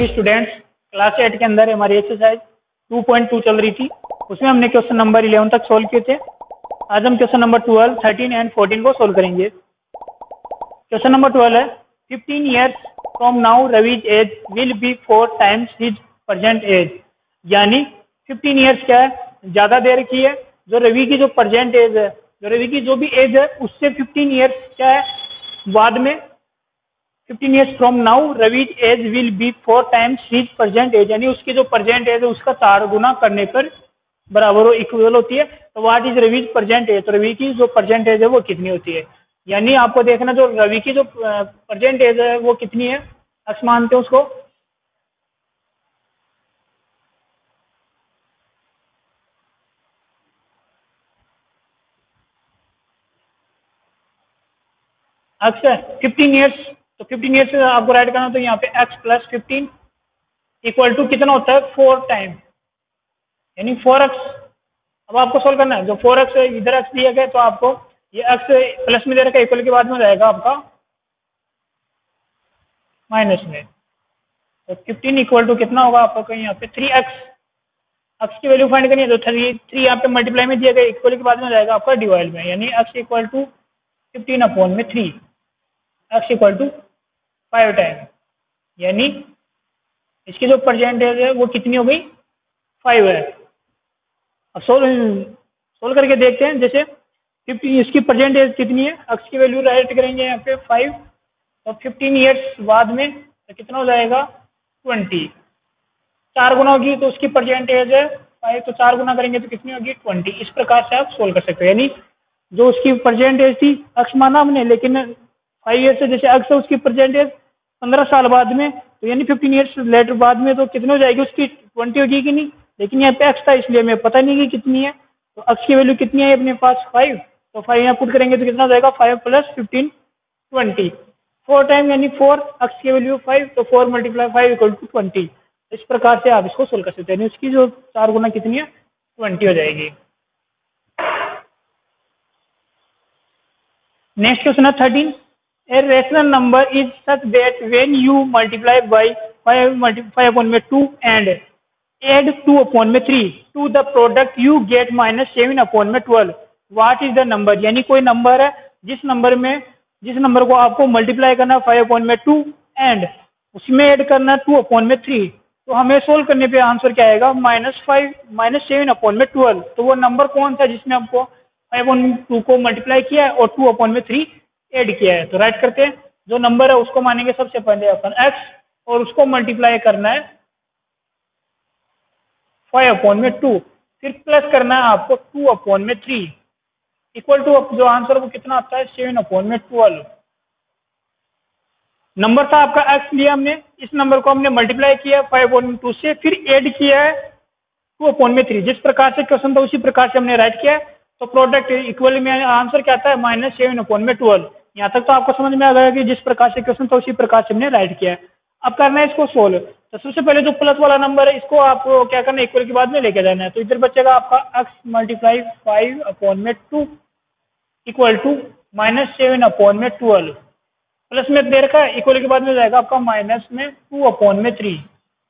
जी students, class 8 के अंदर हमारी एक्सरसाइज 2.2 चल रही थी। उसमें हमने क्वेश्चन नंबर 11 तक सोल्व किए थे। आज हम क्वेश्चन नंबर 12, 13 एंड 14 को सोल्व करेंगे। क्वेश्चन नंबर 12 है 15 years from now Ravi's age will be 4 times his present age। यानी 15 years क्या है, ज्यादा देर की है। जो रवि की जो प्रेजेंट एज है, जो रवि की जो भी एज है उससे 15 years क्या है बाद में। 15 years from now Ravi's age will be 4 times his present age। यानी उसकी जो प्रेजेंट एज है उसका 4 गुना करने पर बराबर हो, इक्वल होती है। तो what is Ravi's present age, तो रवि की जो प्रेजेंट एज है वो कितनी होती है। यानी आपको देखना जो रवि की जो प्रेजेंट एज है वो कितनी है, अक्स मानते हैं उसको। अक्स है 15 ईयर्स, तो 15 ईयर्स आपको राइट करना, तो यहाँ पे एक्स प्लस 15 इक्वल टू कितना होता है 4 टाइम, यानी 4x। अब आपको सोल्व करना है, जो 4x इधर x दिया गया तो आपको ये x प्लस में दे रखा है, इक्वल के बाद में जाएगा आपका माइनस में। तो 15 इक्वल टू कितना होगा आपको कहीं यहाँ पे 3x। x की वैल्यू फाइंड करनी है, तो 3 यहाँ पे मल्टीप्लाई में दिया गया, इक्वल के बाद में जाएगा आपका डिवाइड में, यानी x इक्वल टू 15 अपॉन में 3, x इक्वल टू 5 टाइम। यानी इसकी जो परसेंटेज है वो कितनी हो गई 5 है। अब सोल्व करके देखते हैं। जैसे 50 इसकी परसेंटेज कितनी है, x की वैल्यू राइट करेंगे यहाँ पे 5, और 15 ईयर्स बाद में तो कितना हो जाएगा 20। 4 गुना होगी तो उसकी परसेंटेज है 5, तो 4 गुना करेंगे तो कितनी होगी 20। इस प्रकार से आप सोल्व कर सकते हो। यानी जो उसकी परसेंटेज थी x माना हमने, लेकिन 5 ईयर्स से जैसे x है उसकी परसेंटेज 15 साल बाद में, तो यानी 15 ईयर्स लेटर बाद में तो कितनी हो जाएगी उसकी 20 होगी कि नहीं। लेकिन यहाँ पे x था इसलिए हमें पता नहीं कि कितनी है, तो x की वैल्यू कितनी है अपने पास 5, तो 5 यहाँ पुट करेंगे तो कितना हो जाएगा 5 प्लस 15 20, 4 टाइम यानी 4, x की वैल्यू 5, तो 4 मल्टीप्लाई 5 इक्वल टू 20। इस प्रकार से आप इसको सोल्व कर सकते हैं। उसकी जो 4 गुना कितनी है 20 हो जाएगी। नेक्स्ट क्वेश्चन है 13, a rational number is such that when you multiply by 5 upon में 2 and add 2 upon में 3 to the product you get minus 7 upon में 12। what is the number। यानी कोई नंबर है जिस नंबर को आपको मल्टीप्लाई करना 5 upon में 2 एंड उसमें ऐड करना 2 upon में 3, तो हमें सोल्व करने पे आंसर क्या आएगा -5 -7 upon में 12। तो वो नंबर कौन सा जिसमें आपको 5 upon 2 को मल्टीप्लाई किया है और 2 upon में 3 ऐड किया है। तो राइट करते हैं, जो नंबर है उसको मानेंगे सबसे पहले अपन x, और उसको मल्टीप्लाई करना है 5 upon में 2, फिर प्लस करना है आपको 2 upon में 3 इक्वल टू जो आंसर वो कितना आता है 7 upon में 12। नंबर था आपका x लिया हमने, इस नंबर को हमने मल्टीप्लाई किया 5 upon में 2 से, फिर ऐड किया है 2 upon में 3। जिस प्रकार से क्वेश्चन था उसी प्रकार से हमने राइट किया है। तो प्रोडक्ट इक्वल में आंसर क्या आता है -7 upon में 12। यहाँ तक तो आपको समझ में आ गया कि जिस प्रकार से क्वेश्चन था उसी प्रकार से हमने राइट किया है। अब करना है इसको सोल्व। तो सबसे पहले जो प्लस वाला नंबर है इसको आपको क्या करना है इक्वल के बाद में लेके जाना है। तो इधर बचेगा आपका x मल्टीप्लाई 5 upon में 2 इक्वल टू -7 upon में 12, प्लस में दे रखा है, इक्वल के बाद में जाएगा आपका माइनस में 2 upon में 3।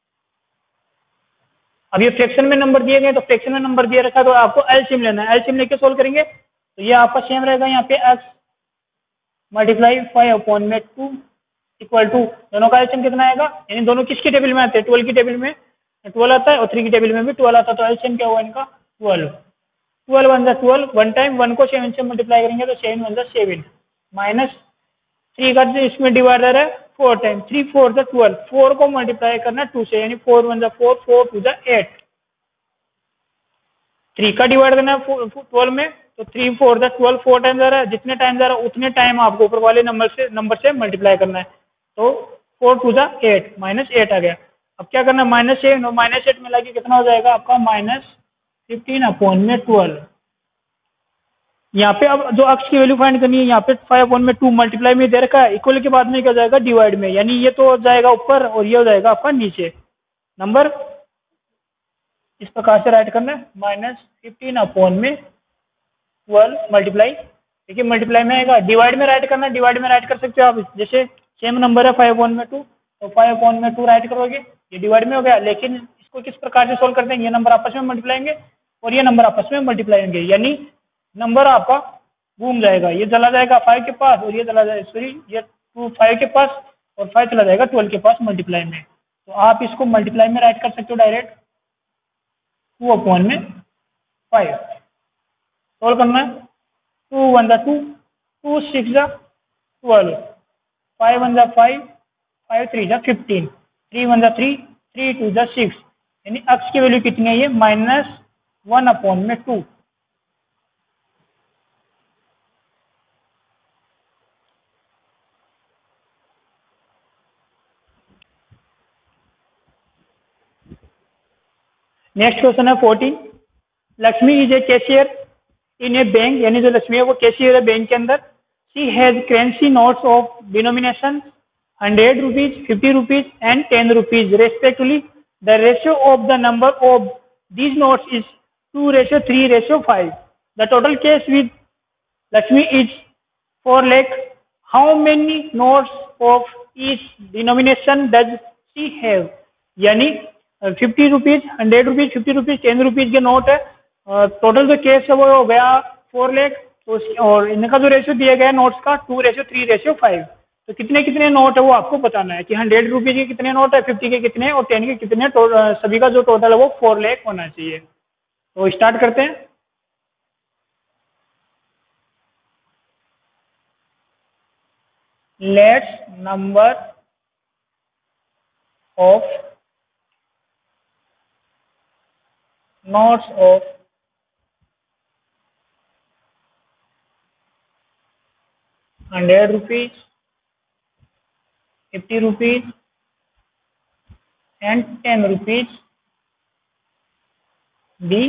अब ये फ्रैक्शन में नंबर दिए गए, तो फ्रैक्शन में नंबर दिया रखा है तो आपको एलसीएम लेना है। एलसीएम लेके सोल्व करेंगे तो ये आपका सेम रहेगा, यहाँ पे x मल्टीप्लाई 5 upon में 2 इक्वल टू दोनों का एलसीएम कितना आएगा, यानी दोनों किसकी टेबल में आते हैं 12 की टेबल में 12 आता है और 3 की टेबल में भी 12 आता है। तो एलसीएम क्या हुआ इनका 12, 12 1 12, 1 टाइम 1 को 7 से मल्टीप्लाई करेंगे तो 7 1 7 माइनस 3 का इसमें डिवाइडर है 4 टाइम 3 4 12, 4 को मल्टीप्लाई करना 2 से, यानी 4 1 4 4 2 8, 3 का डिवाइड करना है 12 में, तो 3 4 12, 4 टाइम जा रहा है, जितने टाइम जा रहा है उतने टाइम आपको ऊपर वाले नंबर से मल्टीप्लाई करना है। तो 4 2 8 -8 आ गया। अब क्या करना है -7 और -8 मिला के कितना हो जाएगा आपका -15 upon में 12। यहाँ पे अब जो x की वैल्यू फाइंड करनी है, यहाँ पे 5 upon में 2 मल्टीप्लाई में दे रखा है, इक्वल के बाद में क्या हो जाएगा डिवाइड में, यानी ये तो हो जाएगा ऊपर और ये हो जाएगा आपका नीचे नंबर। इस प्रकार से राइट करना है -15 upon में 12 मल्टीप्लाई, देखिए मल्टीप्लाई में आएगा, डिवाइड में राइट करना है, डिवाइड में राइट कर सकते हो आप। जैसे सेम नंबर है 5 upon में 2, तो 5 upon में 2 राइट करोगे ये डिवाइड में हो गया, लेकिन इसको किस प्रकार से सोल्व करते हैं, ये नंबर आपस में मल्टीप्लाई होंगे और ये नंबर आपस में मल्टीप्लाई होंगे, यानी नंबर आपका घूम जाएगा, ये चला जाएगा 5 के पास और ये चला जाएगा, सॉरी ये 2 5 के पास और 5 चला जाएगा 12 के पास मल्टीप्लाई में। तो आप इसको मल्टीप्लाई में राइट कर सकते हो डायरेक्ट 2/5। सोल्व करना है, 2 1 2, 2 6 12, 5 1 5, 5 3 15, 3 1 3, 3 2 6, यानी x की वैल्यू कितनी है, ये -1/2। नेक्स्ट क्वेश्चन है 14। Lakshmi is a cashier in a bank, यानी जो लक्ष्मी है वो कैशियर है बैंक के अंदर। She has currency notes of denomination 100 rupees, 50 rupees and 10 rupees respectively. The ratio of the number of these notes is 2:3:5। The total cash with Lakshmi is 4 lakh. How many notes of each denomination does she have? यानी 50 rupees, 100 rupees, 50 rupees, 10 rupees के note है। Total जो cash है वो हो गया 4 लाख। तो और इनका जो रेशियो दिया गया है नोट्स का 2:3:5। तो कितने कितने नोट है वो आपको बताना है कि 100 रुपीज के कितने नोट है, 50 के कितने और 10 के कितने। सभी का जो टोटल है वो 4 लाख होना चाहिए। तो स्टार्ट करते हैं। Let's number of notes of 100 rupees, 50 rupees and 10 rupees be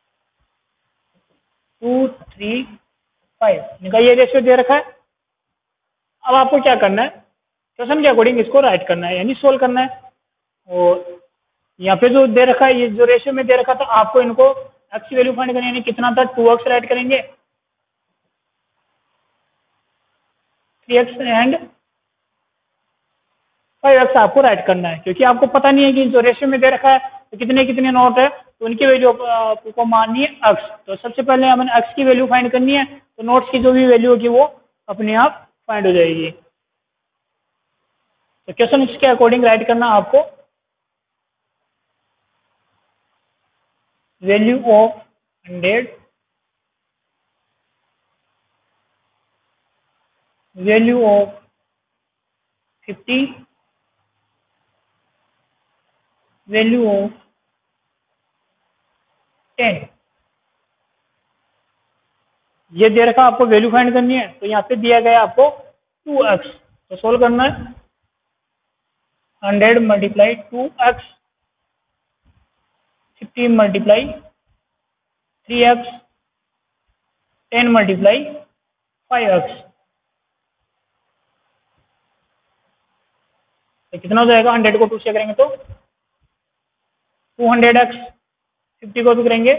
2 3 5। इनका ये रेशियो दे रखा है। अब आपको क्या करना है, क्वेश्चन के अकॉर्डिंग इसको राइट करना है, यानी सोल्व करना है। और यहाँ पे जो दे रखा है, ये जो रेशियो में दे रखा था, आपको इनको एक्स की वैल्यू फाइंड करनी है, यानी कितना था 2x राइट करेंगे, 3x एंड 5x आपको राइट करना है। क्योंकि आपको पता नहीं है कि जो रेशियो में दे रखा है तो कितने कितने नोट है, तो उनकी वैल्यू आपको माननी है x। तो सबसे पहले हमें x की वैल्यू फाइंड करनी है, तो नोट्स की जो भी वैल्यू होगी वो अपने आप फाइंड हो जाएगी। तो क्वेश्चन इसके अकॉर्डिंग राइट करना आपको, value of 100, value of 50, value of 10। ये दे रखा आपको वैल्यू फाइंड करनी है, तो यहाँ पे दिया गया आपको 2x। तो सोल्व करना है, 100 multiply 2x, 50 multiply 3x, 10 multiply 5x। तो कितना हो जाएगा, 100 को 2 से करेंगे तो 200x, 50 को भी करेंगे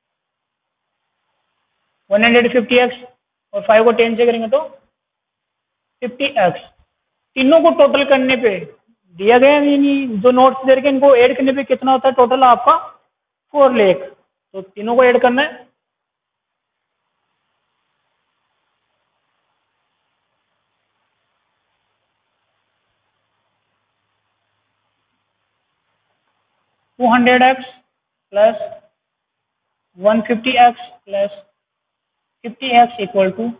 150x और 5 को 10 से करेंगे तो 50x। तीनों को टोटल करने पे दिया गया, यानी जो नोट्स दे रखे इनको ऐड करने पे कितना होता है टोटल आपका 4 लाख। तो तीनों को ऐड करना है, to 200x plus 150x plus 50x equal to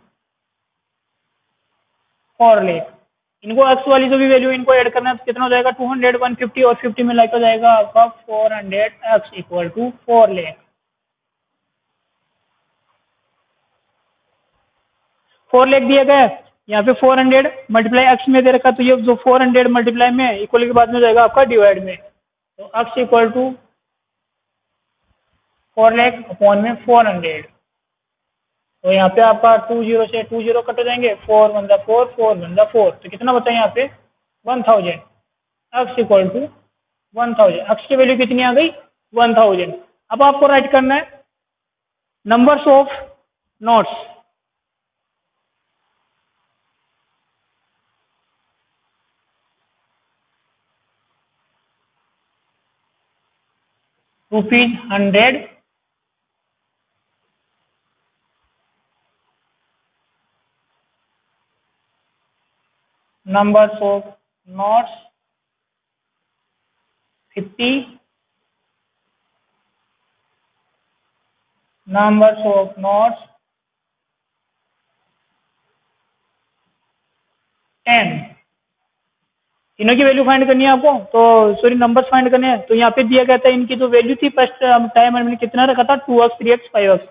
4 lakh. इनको x वाली जो भी वैल्यू इनको ऐड करना है तो कितना हो जाएगा, 200, 150 और 50 में लाइक हो जाएगा आपका 400x equal to 4 lakh. 4 lakh दिया गया है, यहाँ पे 400 मल्टीप्लाई x में दे रखा, तो ये जो 400 मल्टीप्लाई में इक्वल के बाद में हो जाएगा आपका डिवाइड में। तो x equal to 4 lakh upon में 400। तो यहाँ पे आपका 20 से 20 कट हो जाएंगे, 4 1 4, 4 1 4। तो कितना बचा यहाँ पे 1000। x इक्वल टू 1000, x की वैल्यू कितनी आ गई 1000। अब आपको राइट करना है numbers of notes. ₹100 numbers of notes 50 numbers of notes 10। तीनों की वैल्यू फाइंड करनी है आपको, तो सॉरी नंबर्स फाइंड करने हैं। तो यहाँ पे दिया गया था इनकी जो वैल्यू थी फर्स्ट टाइम हमने कितना रखा था 2x 3x 5x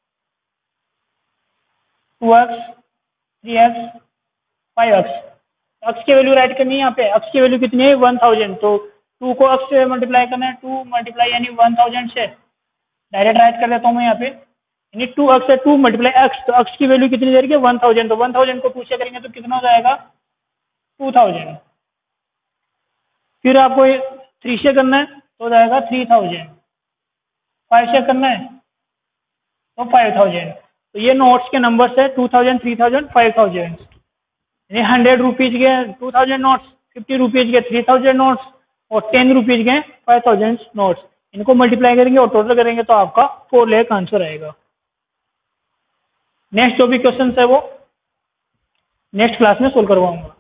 2x 3x 5x। x की वैल्यू राइट करनी है यहाँ पे। x की वैल्यू कितनी है 1000, तो 2 को x से मल्टीप्लाई करना है, 2 मल्टीप्लाई यानी 1000 से डायरेक्ट राइट कर देता हूँ मैं यहाँ पे, यानी 2x से 2 मल्टीप्लाई x, तो x की वैल्यू कितनी दे रही है 1000, तो 1000 को 2 से करेंगे तो कितना हो जाएगा 2000। फिर आपको 3 से करना है तो हो जाएगा 3000, 5 से करना है तो 5000। तो ये नोट्स के नंबर्स है 2000, 3000, 5000, यानी 100 रुपीज के 2000 नोट्स, 50 रुपीज के 3000 नोट्स और 10 रुपीज के 5000 नोट्स। इनको मल्टीप्लाई करेंगे और टोटल करेंगे तो आपका 4 लाख आंसर आएगा। नेक्स्ट जो भी क्वेश्चन है वो नेक्स्ट क्लास में सोल्व करवाऊंगा।